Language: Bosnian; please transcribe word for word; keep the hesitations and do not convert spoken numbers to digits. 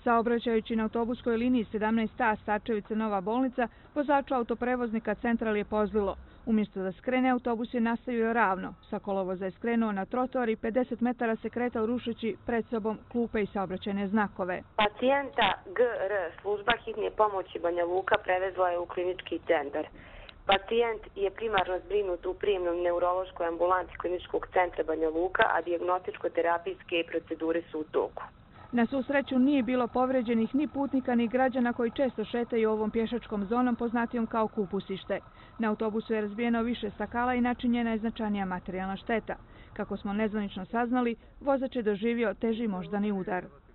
Saobraćajući na autobuskoj liniji sedamnaest A Starčevica Nova bolnica, vozaču autoprevoznika Central je pozlilo. Umjesto da skrene, autobus je nastavio ravno. Sa kolovoza je skrenuo na trotoar i pedeset metara se kretao rušeći pred sobom klupe i saobraćajne znakove. Pacijenta G R služba hitne pomoći Banja Luka prevezla je u klinički centar. Pacijent je primarno zbrinut u prijemnom neurološkoj ambulanti kliničkog centra Banja Luka, a dijagnostičko-terapijske procedure su u toku. Na svu sreću nije bilo povređenih ni putnika ni građana koji često šetaju ovom pješačkom zonom poznatijom kao Kupusište. Na autobusu je razbijeno više stakala i načinjena je značajnija materijalna šteta. Kako smo nezvanično saznali, vozač je doživio teži moždani udar.